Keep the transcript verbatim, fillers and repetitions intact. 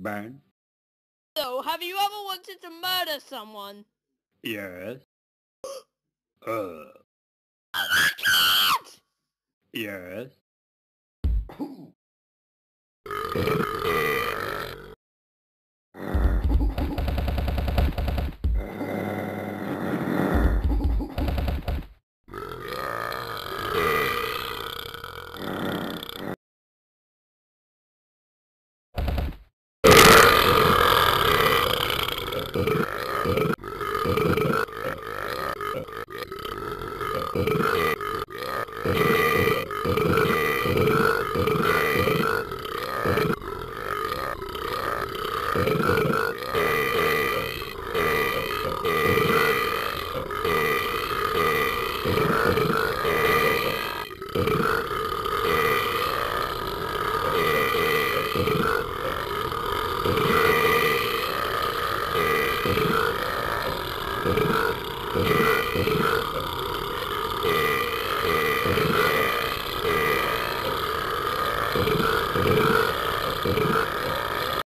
man. So, have you ever wanted to murder someone? Yes. uh. Oh my god! Yes.